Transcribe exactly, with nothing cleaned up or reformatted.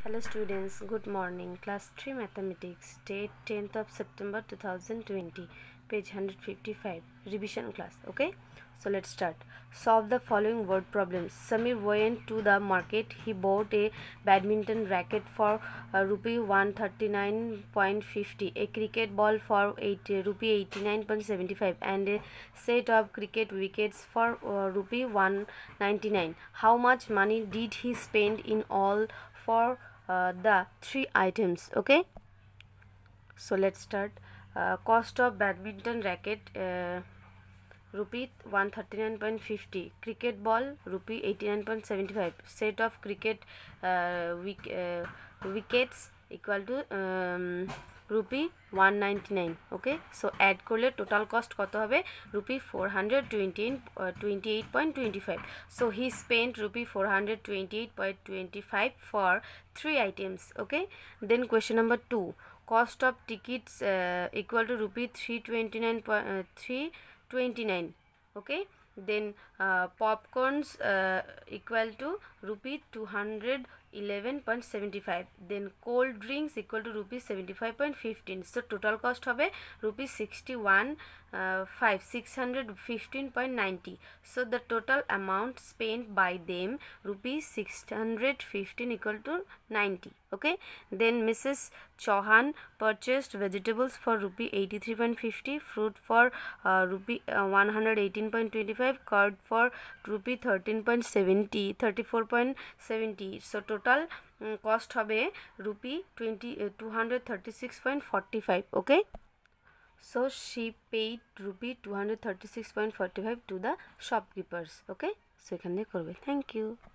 Hello students, good morning. Class three Mathematics, date tenth of September two thousand twenty, page one hundred fifty-five, revision class. Okay, so let's start. Solve the following word problems. Samir went to the market. He bought a badminton racket for uh, rupee one thirty-nine point fifty, a cricket ball for eight, uh, rupee eighty-nine point seventy-five, and a set of cricket wickets for uh, rupee one ninety-nine. How much money did he spend in all for uh, the three items? Okay, so let's start. Uh, cost of badminton racket, uh, rupee one thirty-nine point fifty, cricket ball rupee eighty-nine point seventy-five, set of cricket uh, wick, uh, wickets equal to um, rupee one ninety-nine. Okay, so add করলে total cost কত হবে? Rupee four twenty-eight point two five. So he spent rupee four twenty-eight point two five for three items. Okay, then question number two. Cost of tickets uh, equal to rupee three twenty-nine uh, three twenty-nine. Okay, then uh, popcorns uh, equal to rupee two eleven point seven five, then cold drinks equal to rupee seventy-five point one five. So total cost hobe rupee sixty-one uh, five six fifteen point nine zero. So the total amount spent by them rupee six hundred fifteen equal to ninety. Okay, then Missus Chauhan purchased vegetables for rupee eighty-three point fifty, fruit for uh, rupee uh, one hundred eighteen point two five, curd for rupee thirteen point seven zero, thirty-four point seven zero. So total um, cost hobe rupee twenty uh, two hundred thirty-six point four five. Okay, so she paid rupee two hundred thirty-six point four five to the shopkeepers. Okay, so ekhane korbe. Thank you.